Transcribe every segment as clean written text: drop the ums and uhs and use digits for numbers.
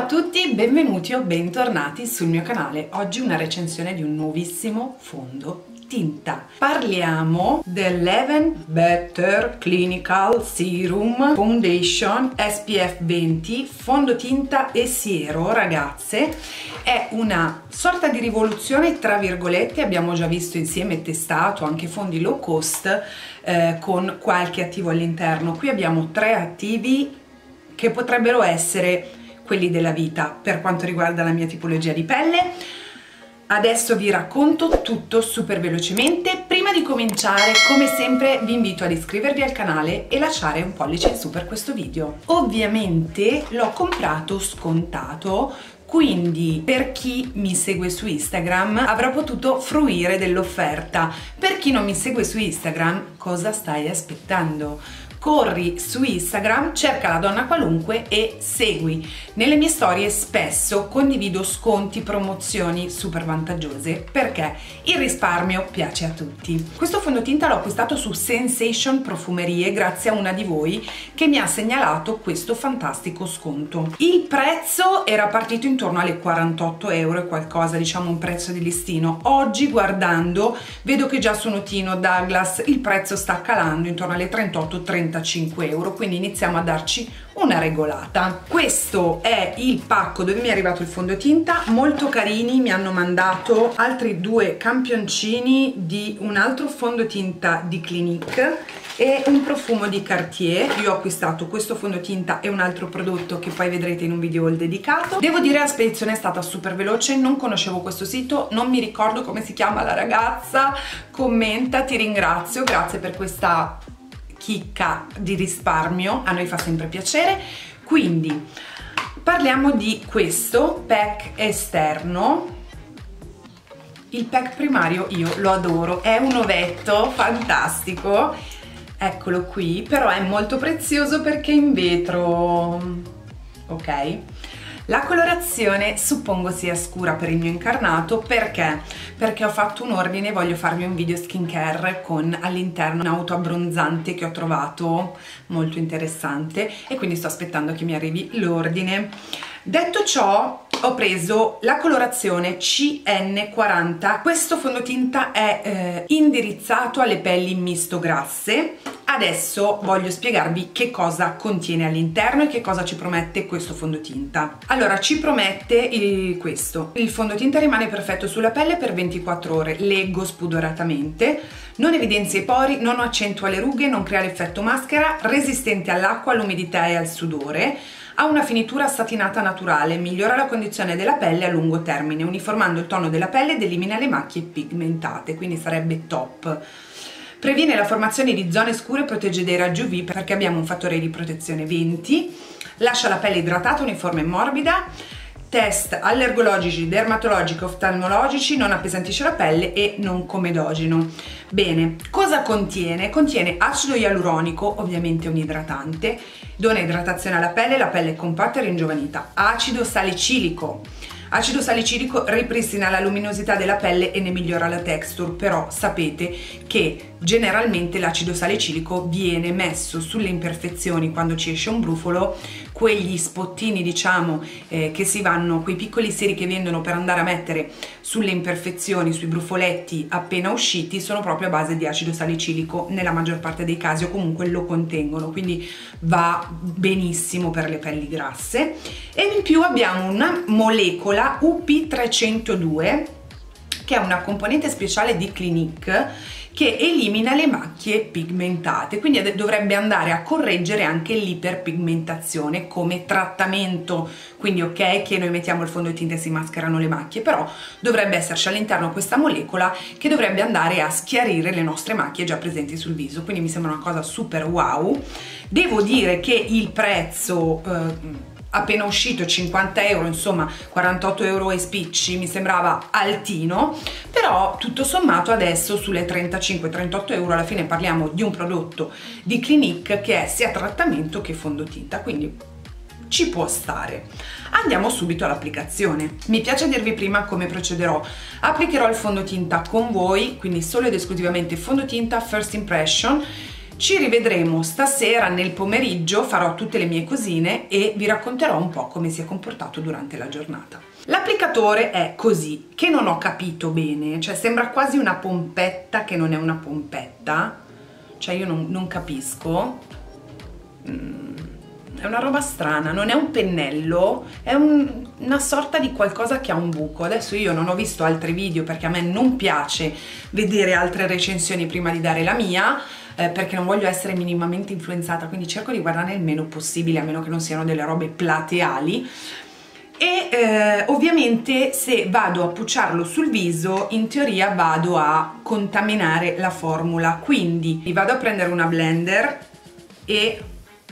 tutti, benvenuti o bentornati sul mio canale. Oggi una recensione di un nuovissimo fondotinta. Parliamo dell'Even Better Clinical Serum Foundation SPF 20 fondotinta e siero, ragazze. È una sorta di rivoluzione tra virgolette, abbiamo già visto insieme e testato anche fondi low cost con qualche attivo all'interno. Qui abbiamo 3 attivi che potrebbero essere quelli della vita per quanto riguarda la mia tipologia di pelle. Adesso vi racconto tutto super velocemente. Prima di cominciare, come sempre, vi invito ad iscrivervi al canale e lasciare un pollice in su per questo video. Ovviamente l'ho comprato scontato, quindi per chi mi segue su Instagram avrà potuto fruire dell'offerta. Per chi non mi segue su Instagram, cosa stai aspettando? Corri su Instagram, cerca la donna qualunque e segui. Nelle mie storie spesso condivido sconti, promozioni super vantaggiose perché il risparmio piace a tutti. Questo fondotinta l'ho acquistato su Sensation Profumerie grazie a una di voi che mi ha segnalato questo fantastico sconto. Il prezzo era partito intorno alle 48 euro e qualcosa, diciamo un prezzo di listino. Oggi guardando vedo che già su Notino, Douglas il prezzo sta calando intorno alle 38-35 euro, quindi iniziamo a darci una regolata. Questo è il pacco dove mi è arrivato il fondotinta, molto carini. Mi hanno mandato altri 2 campioncini di un altro fondotinta di Clinique e un profumo di Cartier. Io ho acquistato questo fondotinta e un altro prodotto che poi vedrete in un video dedicato. Devo dire la spedizione è stata super veloce, non conoscevo questo sito, non mi ricordo come si chiama la ragazza, commenta, ti ringrazio, grazie per questa chicca di risparmio, a noi fa sempre piacere. Quindi parliamo di questo pack esterno. Il pack primario io lo adoro, è un ovetto fantastico, eccolo qui, però è molto prezioso perché è in vetro, ok? La colorazione suppongo sia scura per il mio incarnato perché ho fatto un ordine e voglio farvi un video skincare con all'interno un autoabbronzante che ho trovato molto interessante e quindi sto aspettando che mi arrivi l'ordine. Detto ciò, ho preso la colorazione CN40. Questo fondotinta è indirizzato alle pelli misto grasse. Adesso voglio spiegarvi che cosa contiene all'interno e che cosa ci promette questo fondotinta. Allora, ci promette questo. Il fondotinta rimane perfetto sulla pelle per 24 ore, leggo spudoratamente, non evidenzia i pori, non accentua le rughe, non crea l'effetto maschera, resistente all'acqua, all'umidità e al sudore. Ha una finitura satinata naturale, migliora la condizione della pelle a lungo termine, uniformando il tono della pelle ed elimina le macchie pigmentate, quindi sarebbe top. Previene la formazione di zone scure e protegge dai raggi UV perché abbiamo un fattore di protezione 20, lascia la pelle idratata, uniforme e morbida, test allergologici, dermatologici, oftalmologici, non appesantisce la pelle e non comedogeno. Bene, cosa contiene? Contiene acido ialuronico, ovviamente un idratante, dona idratazione alla pelle, la pelle è compatta e ringiovanita. Acido salicilico. Acido salicilico ripristina la luminosità della pelle e ne migliora la texture, però sapete che generalmente l'acido salicilico viene messo sulle imperfezioni quando ci esce un brufolo, quegli spottini diciamo che si vanno, quei piccoli seri che vendono per andare a mettere sulle imperfezioni, sui brufoletti appena usciti, sono proprio a base di acido salicilico nella maggior parte dei casi, o comunque lo contengono, quindi va benissimo per le pelli grasse. E in più abbiamo una molecola UP302 che è una componente speciale di Clinique che elimina le macchie pigmentate, quindi dovrebbe andare a correggere anche l'iperpigmentazione come trattamento. Quindi ok che noi mettiamo il fondotinta e si mascherano le macchie, però dovrebbe esserci all'interno questa molecola che dovrebbe andare a schiarire le nostre macchie già presenti sul viso, quindi mi sembra una cosa super wow. Devo dire che il prezzo appena uscito 50 euro, insomma 48 euro e spicci, mi sembrava altino, però tutto sommato adesso sulle 35-38 euro alla fine parliamo di un prodotto di Clinique che è sia trattamento che fondotinta, quindi ci può stare. Andiamo subito all'applicazione. Mi piace dirvi prima come procederò. Applicherò il fondotinta con voi, quindi solo ed esclusivamente fondotinta first impression. Ci rivedremo stasera nel pomeriggio, farò tutte le mie cosine e vi racconterò un po' come si è comportato durante la giornata. L'applicatore è così, che non ho capito bene, cioè sembra quasi una pompetta che non è una pompetta, cioè io non capisco, è una roba strana, non è un pennello, è una sorta di qualcosa che ha un buco. Adesso io non ho visto altri video perché a me non piace vedere altre recensioni prima di dare la mia, perché non voglio essere minimamente influenzata, quindi cerco di guardare il meno possibile, a meno che non siano delle robe plateali. E ovviamente se vado a pucciarlo sul viso, in teoria vado a contaminare la formula, quindi vado a prendere una blender e...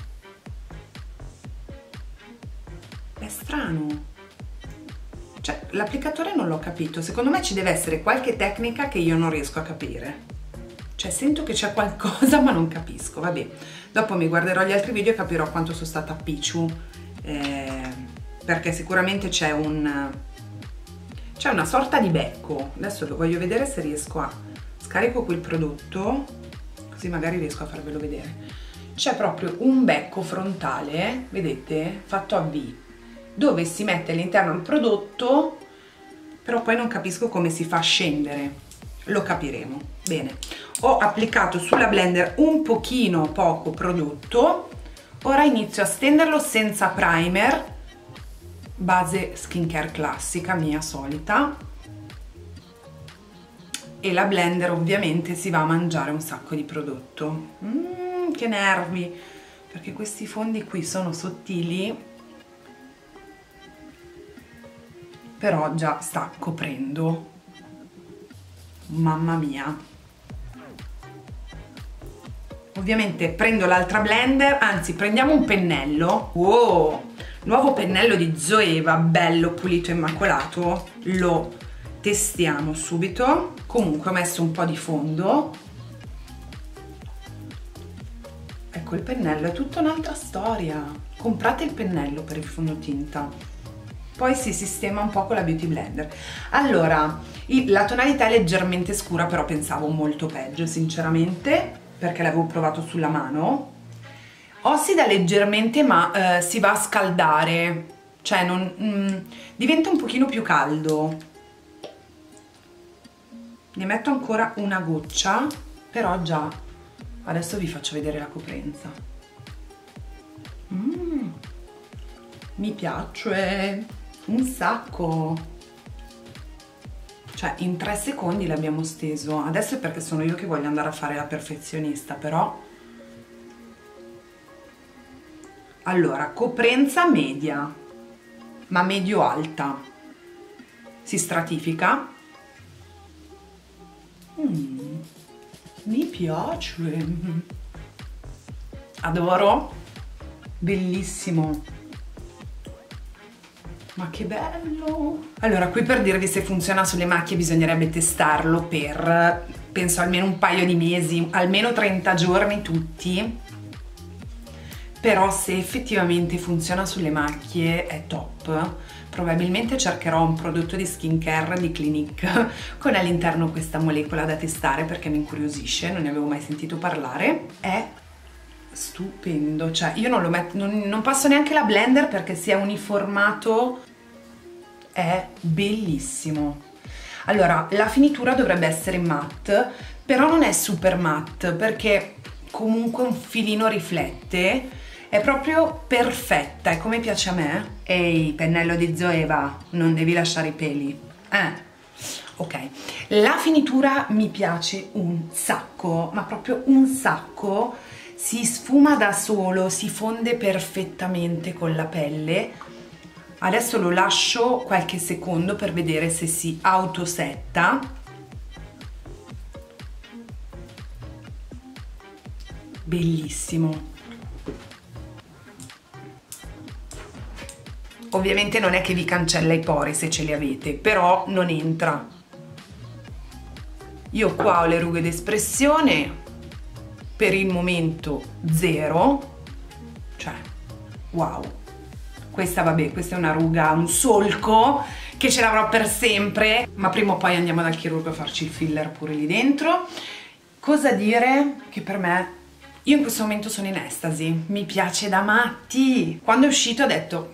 è strano, cioè l'applicatore non l'ho capito, secondo me ci deve essere qualche tecnica che io non riesco a capire, cioè sento che c'è qualcosa ma non capisco. Vabbè, dopo mi guarderò gli altri video e capirò quanto sono stata picciu, perché sicuramente c'è una sorta di becco. Adesso lo voglio vedere se riesco a... scarico qui il prodotto, così magari riesco a farvelo vedere. C'è proprio un becco frontale, vedete, fatto a V, dove si mette all'interno il prodotto, però poi non capisco come si fa a scendere, lo capiremo. Bene, ho applicato sulla blender un pochino poco prodotto, ora inizio a stenderlo senza primer, base skincare classica mia solita, e la blender ovviamente si va a mangiare un sacco di prodotto. Che nervi, perché questi fondi qui sono sottili, però già sta coprendo, mamma mia. Ovviamente prendo l'altra blender, anzi prendiamo un pennello, wow, nuovo pennello di Zoeva, bello pulito e immacolato, lo testiamo subito. Comunque ho messo un po' di fondo, ecco il pennello, è tutta un'altra storia, comprate il pennello per il fondotinta, poi si sistema un po' con la Beauty Blender. Allora, la tonalità è leggermente scura, però pensavo molto peggio sinceramente, perché l'avevo provato sulla mano. Ossida leggermente ma si va a scaldare, cioè diventa un pochino più caldo. Ne metto ancora una goccia, però già adesso vi faccio vedere la coprenza. Mi piace un sacco, cioè in 3 secondi l'abbiamo steso. Adesso è perché sono io che voglio andare a fare la perfezionista, però allora, coprenza media, ma medio-alta, si stratifica. Mi piace, adoro, bellissimo, ma che bello. Allora, qui per dirvi se funziona sulle macchie bisognerebbe testarlo per, penso, almeno un paio di mesi, almeno 30 giorni tutti. Però se effettivamente funziona sulle macchie è top. Probabilmente cercherò un prodotto di skincare di Clinique con all'interno questa molecola da testare, perché mi incuriosisce, non ne avevo mai sentito parlare. È stupendo, cioè io non lo metto, non passo neanche la blender perché si è uniformato, è bellissimo. Allora, la finitura dovrebbe essere matte, però non è super matte perché comunque un filino riflette. È proprio perfetta, è come piace a me. Ehi, pennello di Zoeva, non devi lasciare i peli. Ok, la finitura mi piace un sacco, ma proprio un sacco. Si sfuma da solo, si fonde perfettamente con la pelle. Adesso lo lascio qualche secondo per vedere se si autosetta. Bellissimo. Ovviamente non è che vi cancella i pori se ce li avete, però non entra. Io qua ho le rughe d'espressione, per il momento 0, cioè wow. Questa vabbè, questa è una ruga, un solco che ce l'avrò per sempre, ma prima o poi andiamo dal chirurgo a farci il filler pure lì dentro. Cosa dire? Che per me Io in questo momento sono in estasi, mi piace da matti. Quando è uscito ho detto...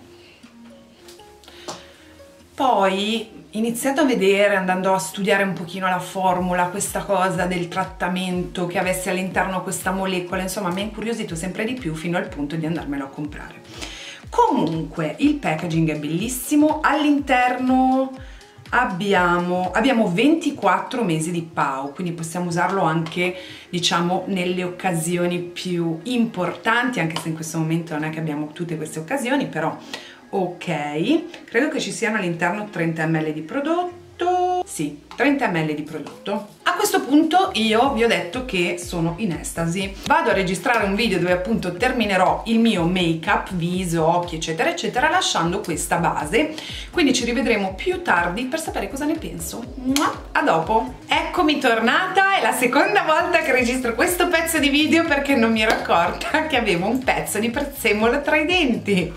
Poi, iniziando a vedere, andando a studiare un pochino la formula, questa cosa del trattamento, che avesse all'interno questa molecola, insomma mi ha incuriosito sempre di più fino al punto di andarmelo a comprare. Comunque, il packaging è bellissimo, all'interno abbiamo 24 mesi di PAU, quindi possiamo usarlo anche, diciamo, nelle occasioni più importanti, anche se in questo momento non è che abbiamo tutte queste occasioni, però ok. Credo che ci siano all'interno 30 ml di prodotto, sì, 30 ml di prodotto. A questo punto io vi ho detto che sono in estasi. Vado a registrare un video dove appunto terminerò il mio make up, viso, occhi eccetera eccetera, lasciando questa base, quindi ci rivedremo più tardi per sapere cosa ne penso. A dopo. Eccomi tornata, è la seconda volta che registro questo pezzo di video perché non mi ero accorta che avevo un pezzo di prezzemolo tra i denti.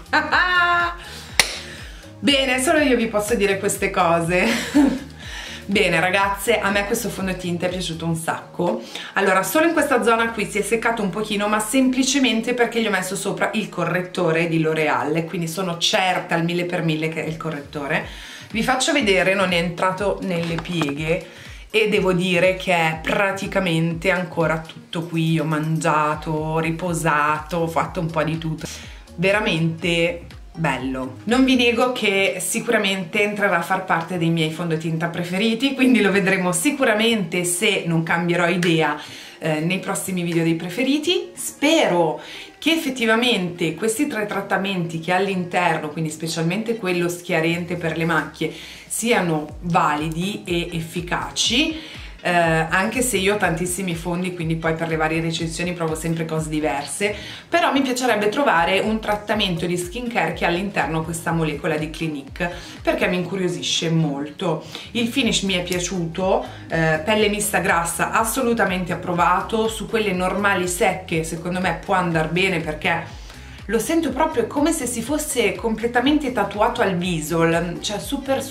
Bene, solo io vi posso dire queste cose. Bene ragazze, a me questo fondotinta è piaciuto un sacco. Allora, solo in questa zona qui si è seccato un pochino, ma semplicemente perché gli ho messo sopra il correttore di L'Oreal, quindi sono certa al 1000x1000 che è il correttore. Vi faccio vedere, non è entrato nelle pieghe e devo dire che è praticamente ancora tutto qui. Ho mangiato, riposato, ho fatto un po' di tutto. Veramente... bello. Non vi nego che sicuramente entrerà a far parte dei miei fondotinta preferiti, quindi lo vedremo sicuramente se non cambierò idea nei prossimi video dei preferiti. Spero che effettivamente questi 3 trattamenti che all'interno, quindi specialmente quello schiarente per le macchie, siano validi e efficaci. Anche se io ho tantissimi fondi, quindi poi per le varie recensioni provo sempre cose diverse, però mi piacerebbe trovare un trattamento di skincare che ha all'interno questa molecola di Clinique, perché mi incuriosisce molto. Il finish mi è piaciuto, pelle mista grassa assolutamente approvato, su quelle normali secche secondo me può andare bene perché lo sento proprio come se si fosse completamente tatuato al viso, cioè super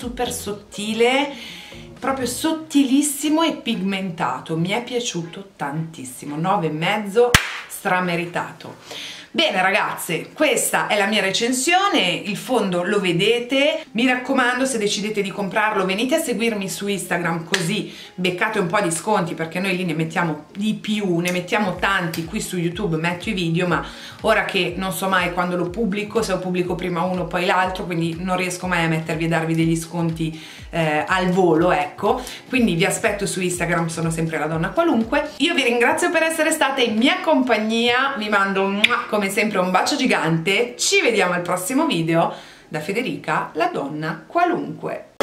sottile, proprio sottilissimo e pigmentato. Mi è piaciuto tantissimo, 9,5, strameritato. Bene ragazze, questa è la mia recensione, il fondo lo vedete, mi raccomando se decidete di comprarlo venite a seguirmi su Instagram così beccate un po' di sconti perché noi lì ne mettiamo di più, ne mettiamo tanti, qui su YouTube metto i video ma ora che non so mai quando lo pubblico, se lo pubblico prima uno poi l'altro, quindi non riesco mai a mettervi e darvi degli sconti al volo, ecco, quindi vi aspetto su Instagram, sono sempre la donna qualunque. Io vi ringrazio per essere state in mia compagnia, vi mando come sempre un bacio gigante, ci vediamo al prossimo video da Federica, la donna qualunque.